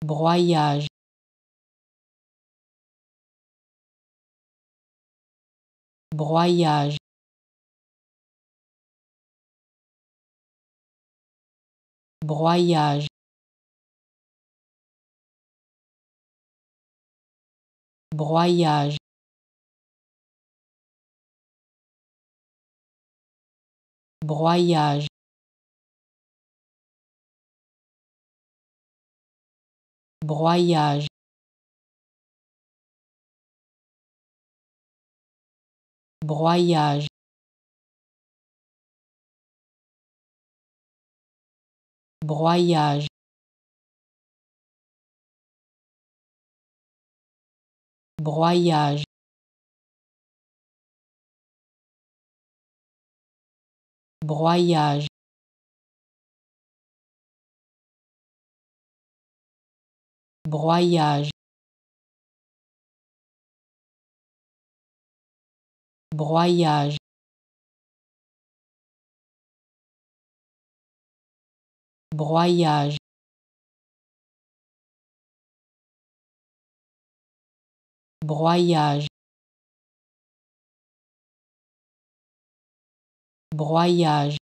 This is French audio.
broyage, broyage, broyage, broyage, broyage, broyage, broyage, broyage, broyage, broyage, broyage, broyage, broyage, broyage, broyage,